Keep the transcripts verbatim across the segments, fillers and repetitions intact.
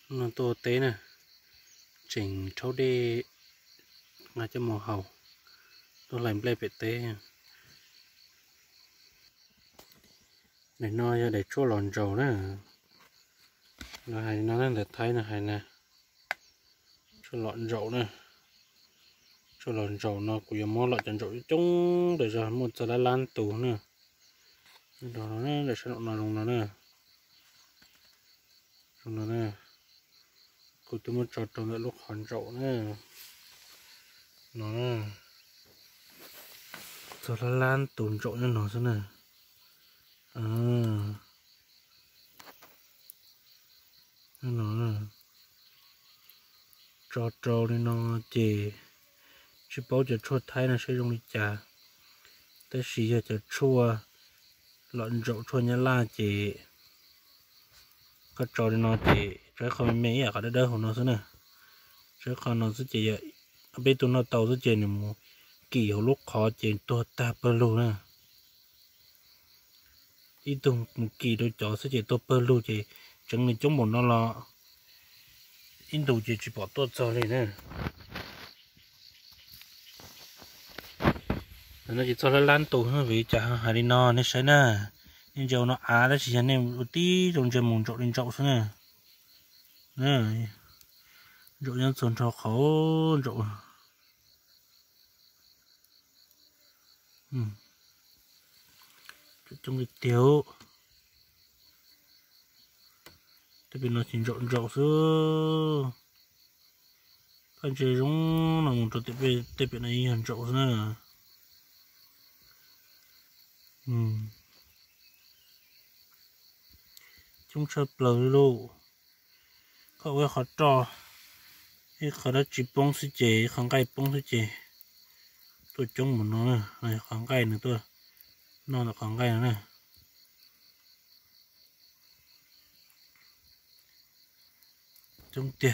nó tô tế nè chỉnh cháu đi ngay cho mùa hậu tôi làm play về tế để nói ra để chua lòn dầu nè là hay nó đang để thấy là hay nè chua lòn dầu nè chua lòn dầu nó cũng mua lợn chân dầu chung để rồi một giờ lan tủ nè đó nó để cho nó lồng nó nè lồng nó nè cũng tôi muốn cho trong cái lúc hoàn dầu nè nó nè giờ lan tủ dầu cho nó thế nè à nó nè cho trâu đi nó chỉ chỉ bảo cho chua thái nó sẽ dùng đi chả tới xí giờ cho chua lợn rượu chua nhá la chỉ có trâu đi nó chỉ trái không mấy à có đỡ đỡ của nó thế nè trái không nó sẽ chỉ vậy bên tụi nó tàu sẽ chỉ một kiểu lúc khó chỉ tua ta bơ luôn nè ít tụi một kỳ đôi chó sẽ chỉ tua bơ luôn chỉ chẳng nên chống một nó lo in đầu chỉ chỉ bỏ tua cho lên nè nó chỉ cho nó lan tù hơn vì chả hay đi no nên sẽ nè nhưng giờ nó á đó chỉ cho nên một tí trong chân mùng trộn lên trộn xuống nè nè trộn nhân sườn cho khẩu trộn trong cái tiêu tại vì nó chỉ trộn trộn xuống cái chơi giống là một trộn tiếp về tiếp về này hình trộn nữa ừm chúng chơi pleu luôn cậu ấy khó trò cái khó đã chỉ bông sẽ chế không cây bông sẽ chế tôi chống một nó nè này khoảng cây nữa tôi nó là khoảng cây nữa nè chống tiền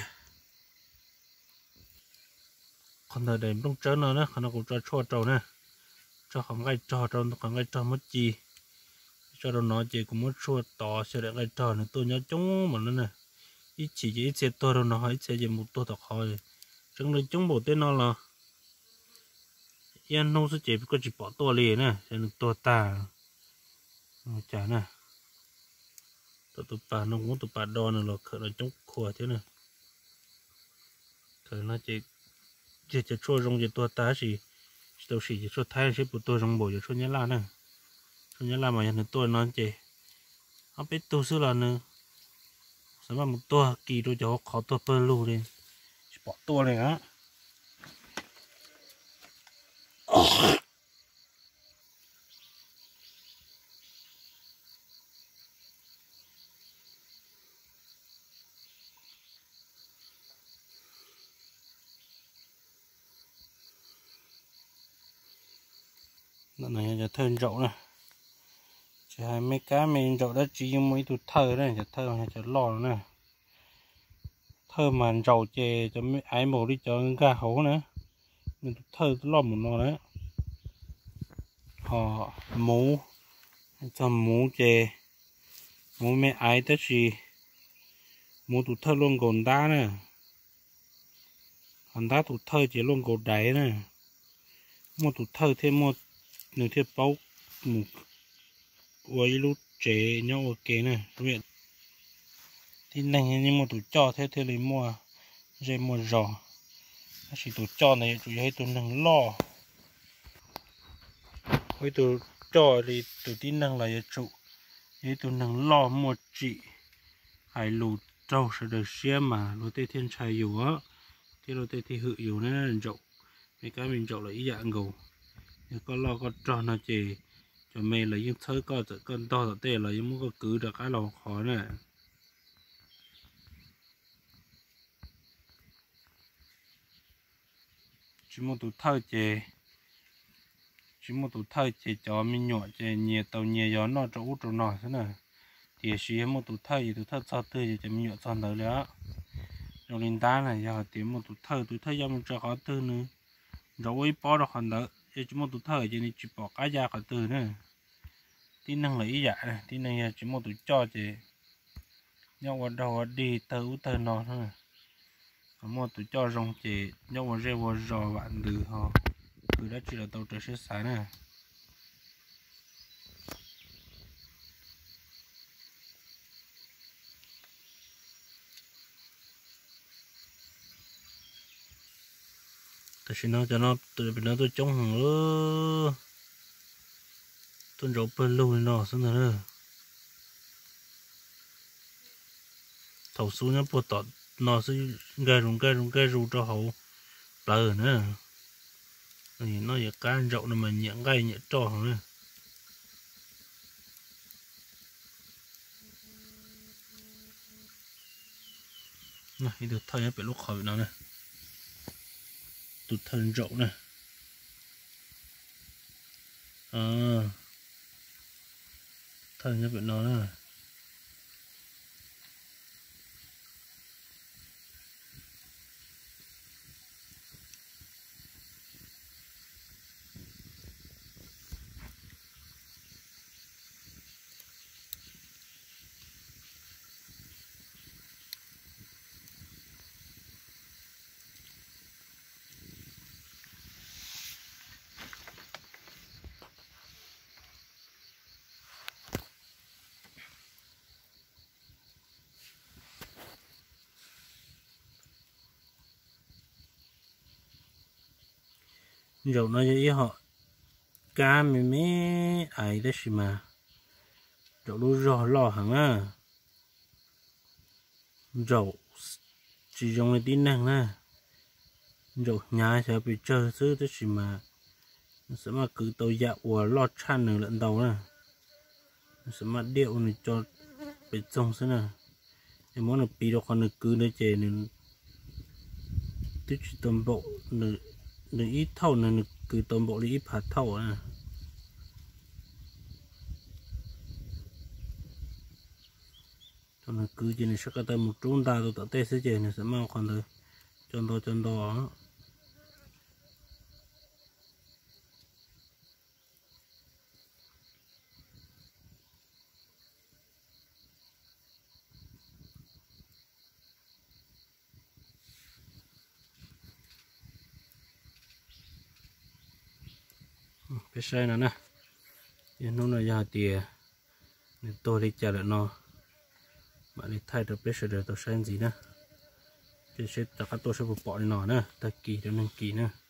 còn thời điểm trong trơn nữa nó cũng cho chua trâu nè cho khoảng cây trò trâu khoảng cây trò mất chi cho nó chỉ cũng mất chua to sẽ để cây trò này tôi nhớ chống mà nó nè ít chỉ ít xe tôi đâu nó ít xe chỉ một tôi thật khó rồi chẳng lấy chống bộ tên nó là yên nông sẽ chỉ có chỉ bỏ to liền nè cho nên to ta chả nè tôi tụi bà nó cũng tụi bà đo này là khởi là chống khua thế nè khởi nó chỉ chỉ chỉ chua rong chỉ to ta chỉ đâu chỉ chỉ chua thái chỉ bộ tôi rong bộ chỉ chua nhá la nè chua nhá la mà nhận tôi nó chỉ nó biết tôi xưa là nữa sao mà một tua kỳ đôi cho khó tua bơ lu đi bỏ tua này á đoạn này là thơm rậu nè chỉ hai mấy cá mình rậu đã chỉ mấy tụt thơ đấy cho thơ này cho lò nè thơ mà rậu chè cho mấy ái mồ đi cho gà hấu nữa mình thơ lò một nó đấy họ mũ cho mũ chè mũ mấy ái tới gì mũ tụt thơ luôn còn đá nè còn đá tụt thơ chỉ luôn còn đáy nè mua tụt thơ thêm một nửa thêm bao một quay lúc chế nhau ok nè vậy thì này nhưng mà tụi cho thế thế lấy mua dây mua giò chỉ tụi cho này tụi hay tụi năng lo với tụi cho thì tụi tin năng là trụ với tụi năng lo một chị hay lụt trâu sẽ được xem mà lúa tê thiên trai dù á thì lúa tê thì hự dù nên là rộng mấy cái mình rộng là ý dạng gầu có lo có tròn nó chỉ cho mẹ là những thứ có tự con to tự tê là những muốn có cứ được cái lòng khó này chỉ một tụ thơ chè chỉ một tụ thơ chè cho mình nhỏ chè nhẹ tàu nhẹ gió nó cho út cho nó thế này thì chỉ một tụ thơ gì tụ thơ sao tươi chè mình nhỏ son tới nữa rồi linh ta này giờ tìm một tụ thơ tụ thơ do mình cho khó tư nữa rồi bỏ được hoàn đỡ chỉ một tụ thơ chỉ nên chỉ bỏ cái da khỏi tư nữa tí năng lấy dạ này tí này chỉ một tụ cho chè nhau vào đầu đi tới tới nó thôi một tụi cho rong chỉ nhau vào rêu vào rò bạn từ họ cứ đã chỉ là tàu trở sẽ sáng nè tại nó cho nó tụi nó tôi chống hàng nữa tôi rộp bên luôn nó xong rồi nữa thầu xuống nhá bột tọt nó sẽ gai rung gai rung gai rung cho hậu bờ nữa thì nó giờ cá rậu này mà nhẹ gai nhẹ trò nữa này được thay phải lúc khỏi nào nè tụt thân rậu nè à thân nhá phải nó nè rậu nó vậy họ cá mì mí ai đấy xí mà rậu đu rò lò hẳn á rậu chỉ dùng cái tin năng nè rậu nhà sẽ bị chơi chứ đấy xí mà sẽ mà cứ tôi dạo của lọt chăn nữa lận đầu nè sẽ mà điệu này cho bị trông thế nè em muốn là bị đâu còn được cứ nơi chè nên tích toàn bộ nữa nữa ít thâu nữa cứ toàn bộ ít hạt thâu à cho nên cứ chỉ này sẽ có tới một chúng ta tôi tự test sẽ chè này sẽ mau còn được chân to chân to cái xe này nè nó là giá tiền nên tôi đi trả lại nó bạn đi thay được cái xe để tôi xem gì nè cái xe tất cả tôi sẽ bỏ đi nó nè ta kỳ cho nên kỳ nè